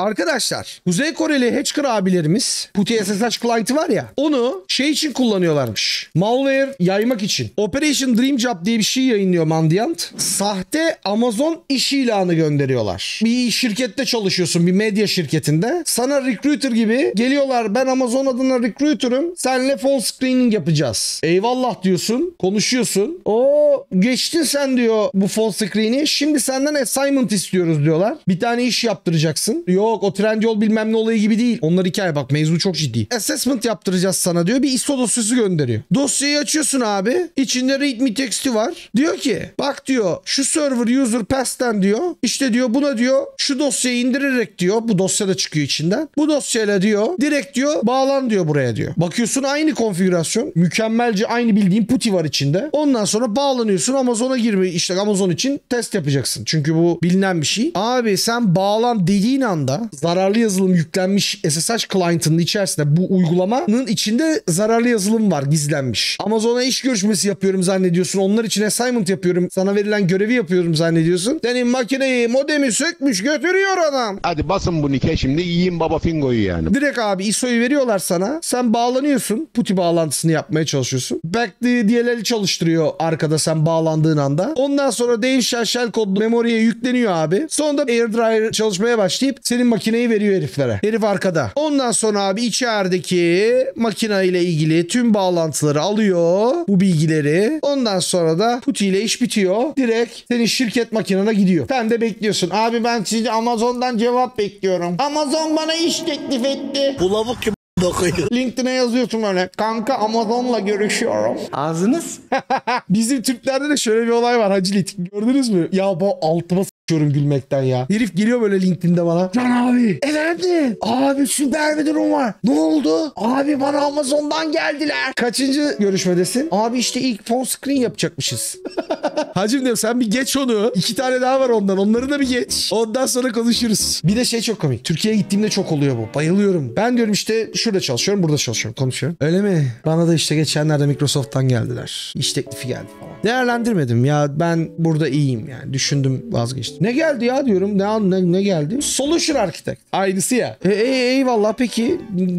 Arkadaşlar Kuzey Koreli hacker abilerimiz PuTTY SSH client'ı var ya, onu şey için kullanıyorlarmış. Malware yaymak için. Operation Dream Job diye bir şey yayınlıyor Mandiant. Sahte Amazon iş ilanı gönderiyorlar. Bir şirkette çalışıyorsun, bir medya şirketinde. Sana recruiter gibi geliyorlar. Ben Amazon adına recruiter'ım. Seninle phone screening yapacağız. Eyvallah diyorsun. Konuşuyorsun. O geçtin sen diyor bu phone screen'i. Şimdi senden assignment istiyoruz diyorlar. Bir tane iş yaptıracaksın. Yok o Trendyol bilmem ne olayı gibi değil. Onlar hikaye, bak mevzu çok ciddi. Assessment yaptıracağız sana diyor. Bir ISO dosyası gönderiyor. Dosyayı açıyorsun abi. İçinde readme text'i var. Diyor ki bak diyor şu server user pass'ten diyor. İşte diyor buna diyor şu dosyayı indirerek diyor. Bu dosya da çıkıyor içinden. Bu dosyayla diyor direkt diyor bağlan diyor buraya diyor. Bakıyorsun aynı konfigürasyon. Mükemmelce aynı bildiğin PuTTY var içinde. Ondan sonra bağlanıyorsun Amazon'a girme, işte Amazon için test yapacaksın. Çünkü bu bilinen bir şey. Abi sen bağlan dediğin anda zararlı yazılım yüklenmiş SSH client'ının içerisinde, bu uygulamanın içinde zararlı yazılım var gizlenmiş. Amazon'a iş görüşmesi yapıyorum zannediyorsun. Onlar için assignment yapıyorum. Sana verilen görevi yapıyorum zannediyorsun. Senin makineyi, modemi sökmüş götürüyor adam. Hadi basın bu nike şimdi yiyin baba fingoyu yani. Direkt abi ISO'yu veriyorlar sana. Sen bağlanıyorsun. PuTTY bağlantısını yapmaya çalışıyorsun. Back'li DLL'i çalıştırıyor arkada sen bağlandığın anda. Ondan sonra değişen shell kodlu memoriye yükleniyor abi. Sonra da AirDryer çalışmaya başlayıp senin makineyi veriyor heriflere. Herif arkada. Ondan sonra abi içerideki makine ile ilgili tüm bağlantıları alıyor. Bu bilgileri. Ondan sonra da PuTTY ile iş bitiyor. Direkt senin şirket makinene gidiyor. Sen de bekliyorsun. Abi ben sizi Amazon'dan cevap bekliyorum. Amazon bana iş teklif etti. Bu lavuk kim bakıyor? LinkedIn'e yazıyorsun öyle. Kanka Amazon'la görüşüyorum. Ağzınız? Bizim Türklerde de şöyle bir olay var Hacilit. Gördünüz mü? Ya bu altıma s**yorum gülmekten ya. Herif geliyor böyle LinkedIn'de bana. Can abi. Efendim. Abi süper bir durum var. Ne oldu? Abi bana Amazon'dan geldiler. Kaçıncı görüşmedesin? Abi işte ilk phone screen yapacakmışız. Hacım diyorum sen bir geç onu. 2 tane daha var ondan. Onları da bir geç. Ondan sonra konuşuruz. Bir de şey çok komik. Türkiye'ye gittiğimde çok oluyor bu. Bayılıyorum. Ben diyorum işte şurada çalışıyorum, burada çalışıyorum, konuşuyorum. Öyle mi? Bana da işte geçenlerde Microsoft'tan geldiler. İş teklifi geldi falan. Değerlendirmedim ya, ben burada iyiyim yani. Düşündüm, vazgeçtim. Ne geldi ya diyorum. Ne geldi? Solution Architect. Aynısı ya. Eyvallah peki.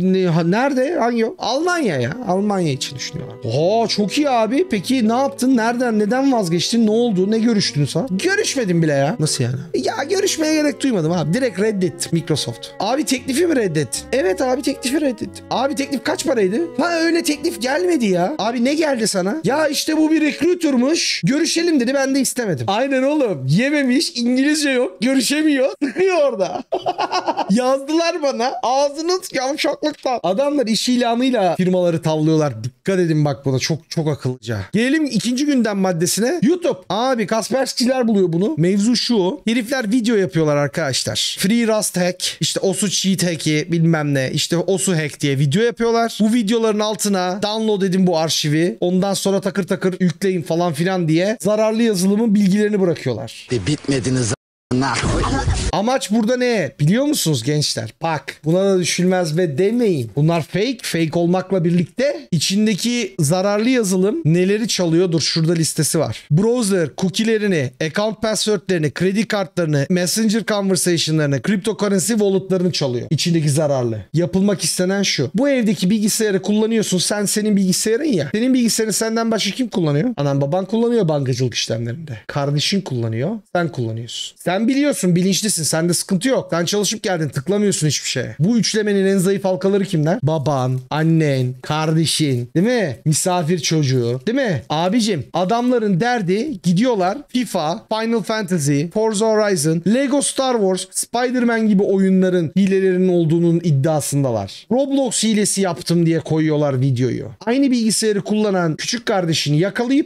Nerede? Hangi o? Almanya ya. Almanya için düşünüyorlar. Oha çok iyi abi. Peki ne yaptın? Nereden? Neden vazgeçtin? Ne oldu? Ne görüştün sen? Görüşmedim bile ya. Nasıl yani? Ya görüşmeye gerek duymadım abi. Direkt reddettim Microsoft. Abi teklifi mi reddet? Evet abi teklifi reddet. Abi teklif kaç paraydı? Ha öyle teklif gelmedi ya. Abi ne geldi sana? Ya işte bu bir recruiter'mış. Görüşelim dedi, ben de istemedim. Aynen oğlum. Yememiş, İngilizce yok, görüşemiyor. Tıkıyor orada. Yazdılar bana. Ağzınız yavşaklıktan. Adamlar iş ilanıyla firmaları tavlıyorlar. Dikkat edin bak buna. Çok çok akıllıca. Gelelim ikinci gündem maddesine. YouTube. Abi Kaspersky'ler buluyor bunu. Mevzu şu. Herifler video yapıyorlar arkadaşlar. Free Rust hack. İşte Osu cheat hack'i bilmem ne. İşte Osu hack diye video yapıyorlar. Bu videoların altına download edin bu arşivi. Ondan sonra takır takır yükleyin falan filan diye zararlı yazılımın bilgilerini bırakıyorlar. Bitmediniz. Amaç burada ne? Biliyor musunuz gençler? Bak buna da düşülmez ve demeyin. Bunlar fake. Fake olmakla birlikte içindeki zararlı yazılım neleri çalıyor? Dur şurada listesi var. Browser cookie'lerini, account password'lerini, kredi kartlarını, messenger conversation'larını, cryptocurrency wallet'larını çalıyor. İçindeki zararlı. Yapılmak istenen şu. Bu evdeki bilgisayarı kullanıyorsun. Sen senin bilgisayarın ya. Senin bilgisayarı senden başka kim kullanıyor? Anan baban kullanıyor bankacılık işlemlerinde. Kardeşin kullanıyor. Sen kullanıyorsun. Sen biliyorsun, bilinçlisin. Sende sıkıntı yok. Sen çalışıp geldin, tıklamıyorsun hiçbir şeye. Bu üçlemenin en zayıf halkaları kimler? Baban, annen, kardeşin, değil mi? Misafir çocuğu, değil mi? Abicim, adamların derdi gidiyorlar FIFA, Final Fantasy, Forza Horizon, Lego Star Wars, Spider-Man gibi oyunların hilelerinin olduğunun iddiasındalar. Roblox hilesi yaptım diye koyuyorlar videoyu. Aynı bilgisayarı kullanan küçük kardeşini yakalayıp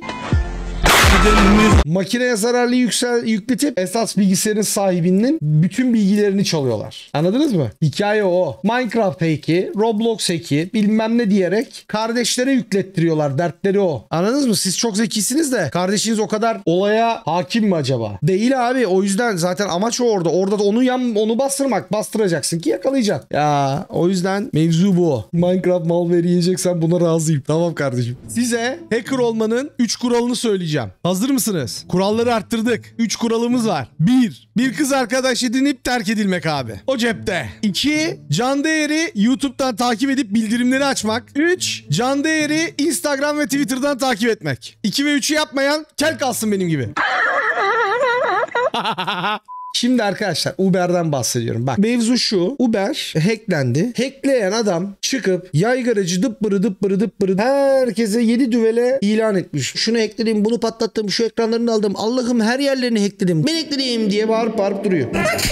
makineye zararlı yükletip esas bilgisayarın sahibinin bütün bilgilerini çalıyorlar. Anladınız mı? Hikaye o. Minecraft hack'i, Roblox hack'i bilmem ne diyerek kardeşlere yüklettiriyorlar. Dertleri o. Anladınız mı? Siz çok zekisiniz de kardeşiniz o kadar olaya hakim mi acaba? Değil abi. O yüzden zaten amaç o orada. Orada da onu bastırmak. Bastıracaksın ki yakalayacaksın. Ya o yüzden mevzu bu. Minecraft malware yiyeceksen buna razıyım. Tamam kardeşim. Size hacker olmanın 3 kuralını söyleyeceğim. Hazır Hazır mısınız? Kuralları arttırdık. 3 kuralımız var. 1. Bir kız arkadaş edinip terk edilmek abi. O cepte. 2. Can Değer'i YouTube'dan takip edip bildirimleri açmak. 3. Can Değer'i Instagram ve Twitter'dan takip etmek. 2 ve 3'ü yapmayan kel kalsın benim gibi. Şimdi arkadaşlar Uber'den bahsediyorum. Bak mevzu şu. Uber hacklendi. Hackleyen adam çıkıp yaygaracı dıppırı herkese 7 düvele ilan etmiş. Şunu hackledim, bunu patlattım, şu ekranlarını aldım. Allah'ım her yerlerini hackledim. Ben hackledim diye bağırıp duruyor.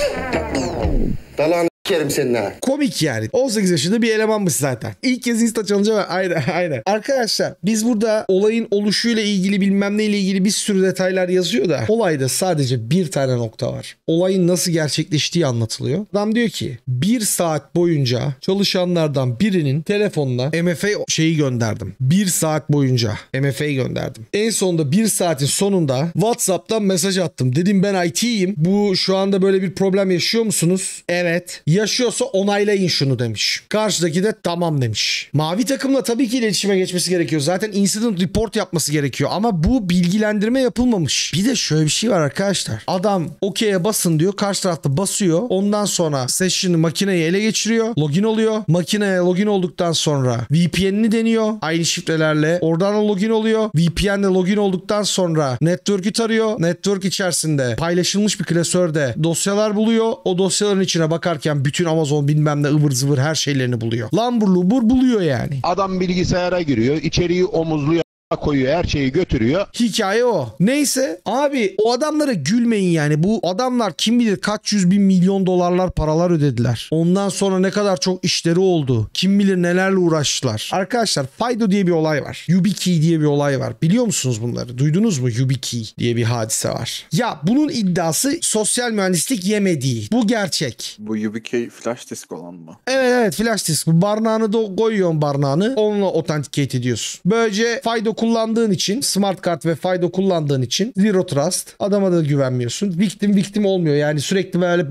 Dalağını s**erim senin ha. Komik yani. 18 yaşında bir elemanmış zaten. İlk kez Insta challenge'a var. Aynen. Arkadaşlar biz burada olayın oluşuyla ilgili bilmem neyle ilgili bir sürü detaylar yazıyor da olayda sadece bir tane nokta var. Olayın nasıl gerçekleştiği anlatılıyor. Adam diyor ki 1 saat boyunca çalışanlardan birinin telefonuna MFA şeyi gönderdim. 1 saat boyunca MFA gönderdim. En sonunda 1 saatin sonunda WhatsApp'tan mesaj attım. Dedim ben IT'yim. Bu şu anda böyle bir problem yaşıyor musunuz? Evet. Yaşıyorsa onaylayın şunu demiş. Karşıdaki de tamam demiş. Mavi takımla tabii ki iletişime geçmesi gerekiyor. Zaten incident report yapması gerekiyor. Ama bu bilgilendirme yapılmamış. Bir de şöyle bir şey var arkadaşlar. Adam okey'e basın diyor. Karşı tarafta basıyor. Ondan sonra session'ı makineyi ele geçiriyor. Login oluyor. Makineye login olduktan sonra VPN'ini deniyor. Aynı şifrelerle. Oradan da login oluyor. VPN'le login olduktan sonra network'ü tarıyor. Network içerisinde paylaşılmış bir klasörde dosyalar buluyor. O dosyaların içine bakarken bütün Amazon bilmem ne ıvır zıvır her şeylerini buluyor. Lambur lubur buluyor yani. Adam bilgisayara giriyor, içeriği omuzluyor, koyuyor, her şeyi götürüyor. Hikaye o. Neyse abi o adamlara gülmeyin yani. Bu adamlar kim bilir kaç 100 bin milyon dolarlar paralar ödediler. Ondan sonra ne kadar çok işleri oldu. Kim bilir nelerle uğraştılar. Arkadaşlar FIDO diye bir olay var. YubiKey diye bir olay var. Biliyor musunuz bunları? Duydunuz mu? YubiKey diye bir hadise var. Ya bunun iddiası sosyal mühendislik yemediği. Bu gerçek. Bu YubiKey flash disk olan mı? Evet flash disk. Barnağını da koyuyorsun barnağını. Onunla authenticate ediyorsun. Böylece FIDO kullandığın için, smart kart ve FIDO kullandığın için zero trust. Adama da güvenmiyorsun. Victim olmuyor. Yani sürekli böyle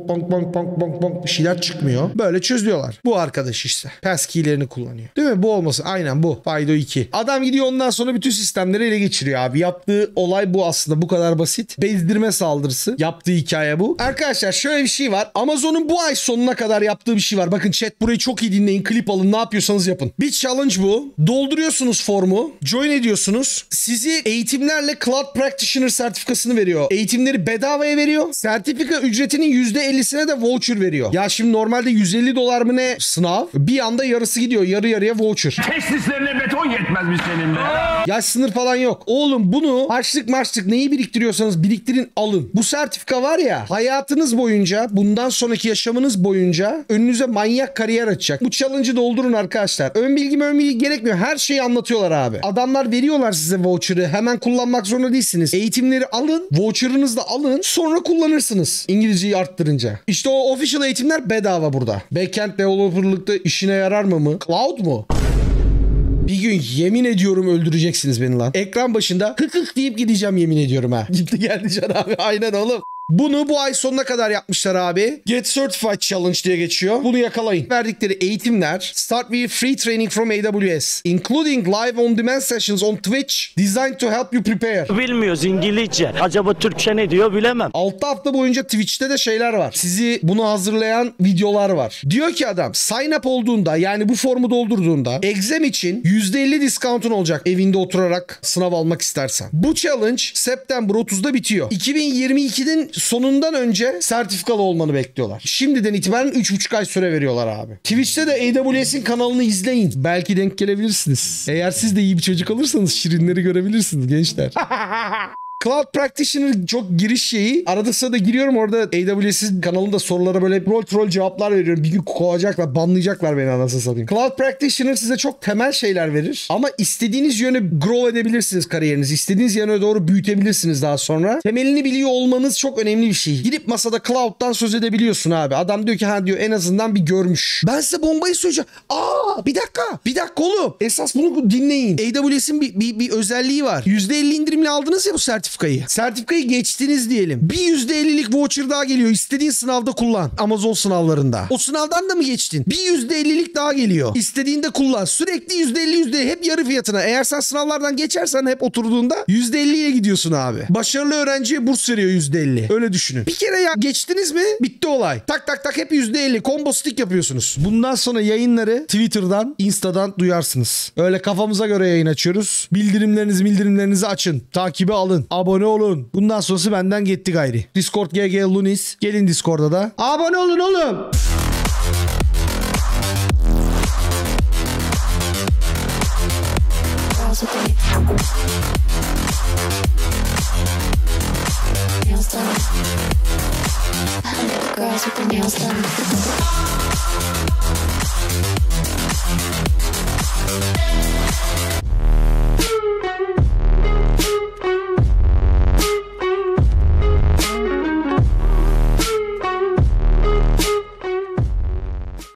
bonk bir şeyler çıkmıyor. Böyle çözüyorlar. Bu arkadaş işte. Passkey'lerini kullanıyor. Değil mi? Bu olmasın. Aynen bu. FIDO 2. Adam gidiyor ondan sonra bütün sistemleri ele geçiriyor abi. Yaptığı olay bu aslında. Bu kadar basit. Bezdirme saldırısı. Yaptığı hikaye bu. Arkadaşlar şöyle bir şey var. Amazon'un bu ay sonuna kadar yaptığı bir şey var. Bakın chat burayı çok iyi dinleyin. Klip alın. Ne yapıyorsanız yapın. Bir challenge bu. Dolduruyorsunuz formu. Join ediyorsunuz. Sizi eğitimlerle Cloud Practitioner sertifikasını veriyor. Eğitimleri bedavaya veriyor. Sertifika ücretinin %50'sine de voucher veriyor. Ya şimdi normalde 150 dolar mı ne sınav? Bir anda yarısı gidiyor. Yarı yarıya voucher. Testislerine beton yetmez mi senin be? Yaş sınır falan yok. Oğlum bunu harçlık neyi biriktiriyorsanız biriktirin alın. Bu sertifika var ya hayatınız boyunca bundan sonraki yaşamınız boyunca önünüze manyak kariyer açacak. Bu challenge'ı doldurun arkadaşlar. Ön bilgi gerekmiyor. Her şeyi anlatıyorlar abi. Adamlar veriyorlar size voucher'ı. Hemen kullanmak zorunda değilsiniz. Eğitimleri alın. Voucher'ınızı da alın. Sonra kullanırsınız. İngilizceyi arttırınca. İşte o official eğitimler bedava burada. Backend developer'lıkta işine yarar mı? Cloud mu? Bir gün yemin ediyorum öldüreceksiniz beni lan. Ekran başında hık deyip gideceğim yemin ediyorum ha. Gitti geldi Can abi. Aynen oğlum. Bunu bu ay sonuna kadar yapmışlar abi. Get Certified Challenge diye geçiyor. Bunu yakalayın. Verdikleri eğitimler start with free training from AWS including live on demand sessions on Twitch designed to help you prepare. Bilmiyoruz İngilizce. Acaba Türkçe ne diyor bilemem. 6 hafta boyunca Twitch'te de şeyler var. Sizi bunu hazırlayan videolar var. Diyor ki adam sign up olduğunda yani bu formu doldurduğunda exam için %50 discount'un olacak evinde oturarak sınav almak istersen. Bu challenge September 30'da bitiyor. 2022'nin sonundan önce sertifikalı olmanı bekliyorlar. Şimdiden itibaren 3,5 ay süre veriyorlar abi. Twitch'te de AWS'in kanalını izleyin. Belki denk gelebilirsiniz. Eğer siz de iyi bir çocuk olursanız şirinleri görebilirsiniz gençler. Cloud Practitioner çok giriş şeyi. Arada sırada giriyorum orada AWS'in kanalında sorulara böyle troll cevaplar veriyorum. Bir gün kovacaklar, banlayacaklar beni anasını satayım. Cloud Practitioner size çok temel şeyler verir. Ama istediğiniz yöne grow edebilirsiniz kariyerinizi. İstediğiniz yöne doğru büyütebilirsiniz daha sonra. Temelini biliyor olmanız çok önemli bir şey. Gidip masada Cloud'dan söz edebiliyorsun abi. Adam diyor ki ha diyor en azından bir görmüş. Ben size bombayı söyleyeceğim. Bir dakika oğlum. Esas bunu dinleyin. AWS'in bir özelliği var. %50 indirimli aldınız ya bu sertifikayı. sertifikayı. Sertifikayı geçtiniz diyelim. Bir %50'lik voucher daha geliyor. İstediğin sınavda kullan. Amazon sınavlarında. O sınavdan da mı geçtin? Bir %50'lik daha geliyor. İstediğinde kullan. Sürekli %50 hep yarı fiyatına. Eğer sen sınavlardan geçersen hep oturduğunda %50'ye gidiyorsun abi. Başarılı öğrenciye burs veriyor %50. Öyle düşünün. Bir kere ya geçtiniz mi? Bitti olay. Tak tak tak hep %50. Combo stick yapıyorsunuz. Bundan sonra yayınları Twitter'dan, Insta'dan duyarsınız. Öyle kafamıza göre yayın açıyoruz. Bildirimlerinizi açın. Takibi alın. Abone olun. Bundan sonrası benden gitti gayri. Discord GG Lunis. Gelin Discord'a da. Abone olun oğlum. Positive.